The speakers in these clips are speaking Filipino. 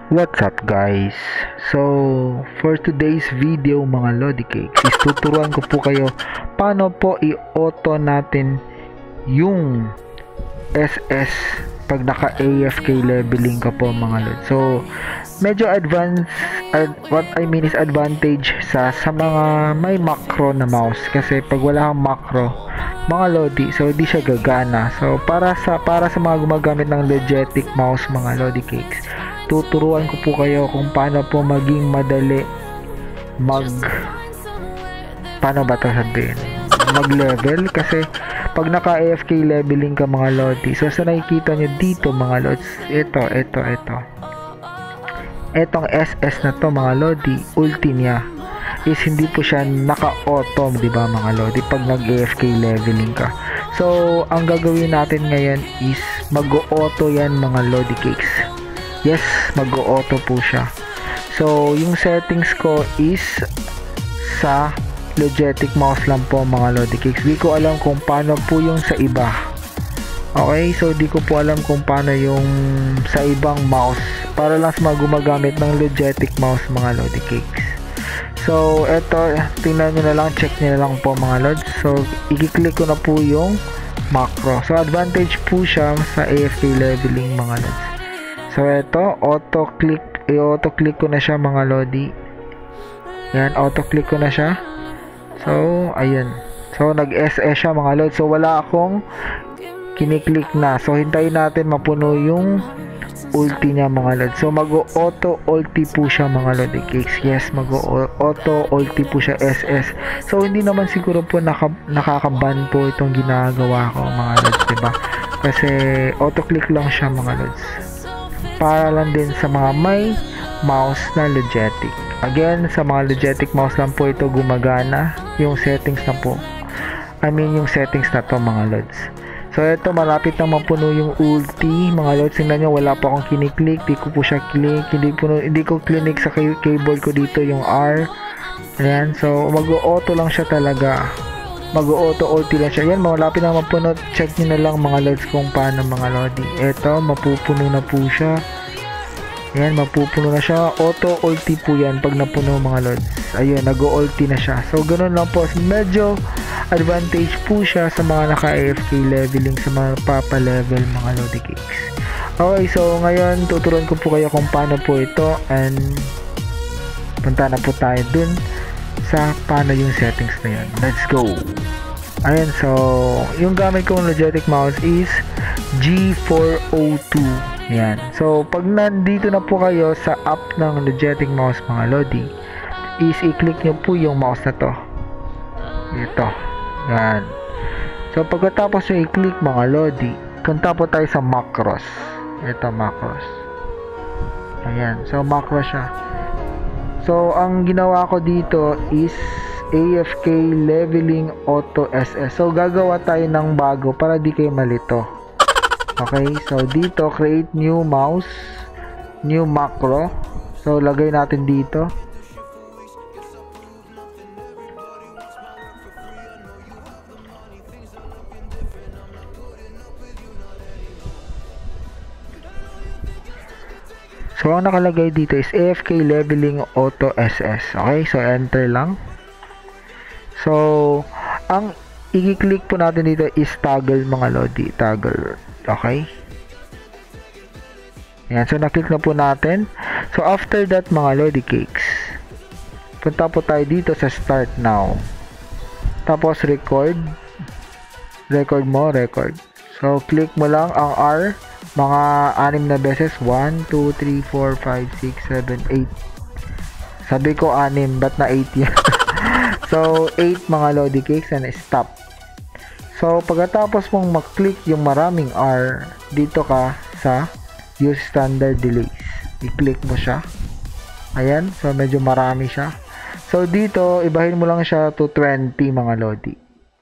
What's up guys? So, for today's video mga Lodi Cakes, is tuturuan ko po kayo paano po i-auto natin yung SS pag naka AFK leveling ka po mga Lodi. So, medyo what I mean is advantage sa mga may macro na mouse, kasi pag wala kang macro mga Lodi, so di siya gagana. So, para sa mga gumagamit ng Logetic mouse mga Lodi Cakes, tuturuan ko po kayo kung paano po maging madali mag-level, kasi pag naka AFK leveling ka mga Lodi, so sa nakikita nyo dito mga Lods, etong SS na to mga Lodi, ulti niya is hindi po siya naka-auto, di ba mga Lodi, pag nag-AFK leveling ka. So ang gagawin natin ngayon is mag-auto yan mga Lodi Cakes. Yes, mag-auto po siya. So, yung settings ko is sa Logetic mouse lang po mga Lodi Cakes. Di ko alam kung paano po yung sa iba. Okay, so di ko po alam kung paano yung sa ibang mouse. Para lang sa mga gumagamit ng Logetic mouse mga Lodi Cakes. So, eto, tingnan nyo na lang, check nyo na lang po mga Lods. So, i-click ko na po yung macro. So, advantage po siya sa AFK leveling mga Lods. So, ito, i-auto-click ko na siya mga Lodi. Yan, auto-click ko na siya. So, ayun. So, nag-SS siya mga Lodi. So, wala akong kiniklik na. So, hintayin natin mapuno yung ulti niya mga Lodi. So, mag-auto-ulti po siya mga Lodi Cakes. Yes, mag-auto-ulti po siya SS. So, hindi naman siguro po nakakaban po itong ginagawa ko mga Lods, diba? Kasi, auto-click lang siya mga Lods. Para lang din sa mga may mouse na Logetic. Again, sa mga Logetic mouse lang po ito gumagana yung settings na po. Yung settings na to mga Lods. So, ito, malapit na mapuno yung ulti mga Lods. Tingnan nyo, wala pa akong kiniklik. Di ko po siya click. Hindi ko click sa keyboard ko dito yung R. Ayan. So, mag-auto lang siya talaga. Mag-auto-ulti lang siya. Yan, malapit na mapuno. Check nyo na lang mga Lods kung paano mga Lodi. Ito, mapupuno na po siya. Yan, mapupuno na siya. Auto-ulti po yan pag napuno mga Lods. Ayun, nag-ulti na siya. So, ganun lang po. Medyo advantage po siya sa mga naka-AFK leveling, sa mga papa-level mga Lodi Cakes. Okay, so ngayon, tuturuan ko po kayo kung paano po ito, and punta na po tayo dun sa paano yung settings na yan. Let's go! Ayan, so yung gamit kong Logetic mouse is G402. Ayan. So, pag nandito na po kayo sa app ng Logetic mouse mga Lodi, is i-click nyo po yung mouse na to. Ito. Ayan. So, pagkatapos nyo i-click mga Lodi, punta po tayo sa macros. Ito, macros. Ayan. So, macros siya. So, ang ginawa ko dito is AFK leveling auto SS. So, gagawa tayo ng bago para di kayo malito. Okay? So, dito, create new mouse, new macro. So, lagay natin dito. So, ang nakalagay dito is AFK leveling auto SS. Okay? So, enter lang. So, ang i-click po natin dito is toggle mga Lodi. Toggle. Okay? Yan. So, na-click na po natin. So, after that mga Lodi Cakes, punta po tayo dito sa start now. Tapos, record. Record mo. Record. So, click mo lang ang R. Mga 6 na beses. 1, 2, 3, 4, 5, 6, 7, 8. Sabi ko 6, ba't na 8 yan? So, 8 mga Lodi Cakes, and stop. So, pagkatapos mong mag-click yung maraming R, dito ka sa use standard delays. I-click mo siya. Ayan. So, medyo marami siya. So, dito, ibahin mo lang siya to 20 mga Lodi.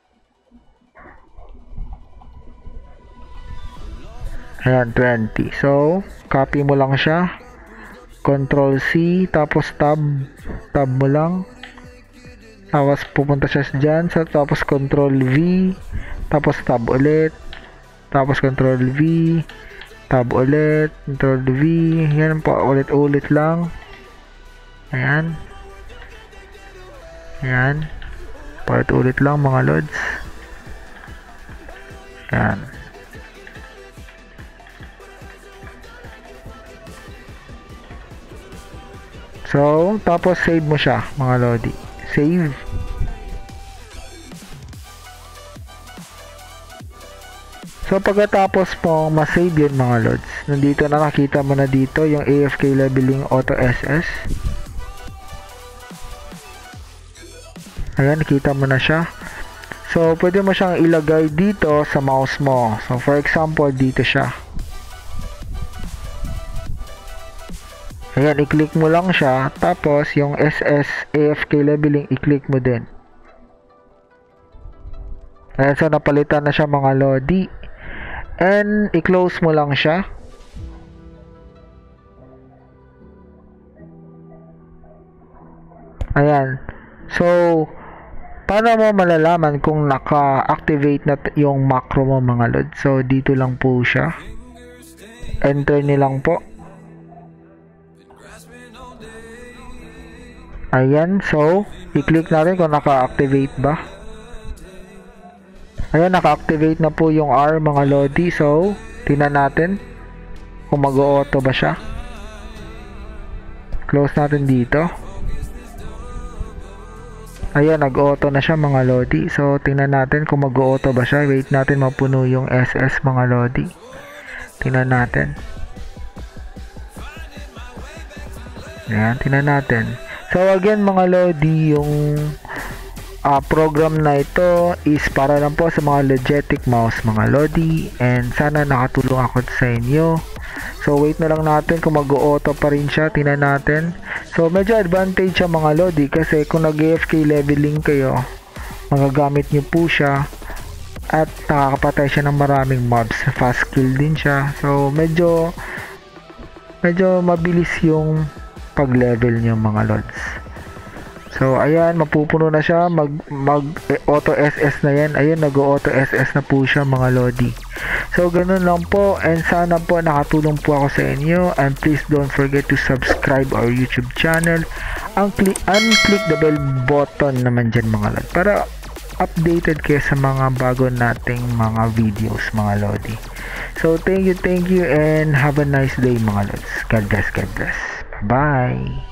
Ayan, 20. So, copy mo lang siya. Control C, tapos tab. Tab mo lang. Tapos, pupunta siya dyan. So, tapos, Control V. Tapos, tab ulit. Tapos, Control V. Tab ulit, Control V, yan po, ulit-ulit lang. Ayan. Ayan. Ulit-ulit lang mga lods. Ayan. So, tapos save mo siya mga lodi. Save. So, pagkatapos mo ma-save yun mga lods, nandito nakakita mo na dito yung AFK Leveling Auto SS. Ayan, nakita mo na siya. So, pwede mo siyang ilagay dito sa mouse mo. So, for example, dito siya. Ayan, i-click mo lang siya. Tapos, yung SS AFK Leveling, i-click mo din. Ayan, so napalitan na siya mga lodi. And, i-close mo lang siya. Ayan. So, paano mo malalaman kung naka-activate na yung macro mo mga lod? So, dito lang po siya. Enter nilang po. Ayan. So, i-click natin kung naka-activate ba. Ayan, naka-activate na po yung R mga lodi. So, tingnan natin kung mag-auto ba siya. Close natin dito. Ayan, nag-auto na siya mga lodi. So, tingnan natin kung mag-auto ba siya. Wait natin mapuno yung SS mga lodi. Tingnan natin. Ayan, tingnan natin. So, again mga lodi, yung program na ito is para lang po sa mga Logetic mouse mga lodi, and sana nakatulong ako sa inyo. So wait na lang natin kung mag-auto pa rin siya, tingnan natin. So medyo advantage siya mga lodi, kasi kung nag-AFK leveling kayo, magagamit nyo po siya at nakakapatay siya ng maraming mobs. Fast kill din siya, so medyo mabilis yung pag-level nyo mga lods. So, ayan, mapupuno na siya. Mag-auto SS na yan. Ayan, nag-auto SS na po siya mga lodi. So, ganun lang po. And sana po nakatulong po ako sa inyo. And please don't forget to subscribe our YouTube channel. And click the bell button naman dyan mga lodi, para updated kayo sa mga bago nating mga videos mga lodi. So, thank you, and have a nice day mga lods. God bless, God bless. Bye!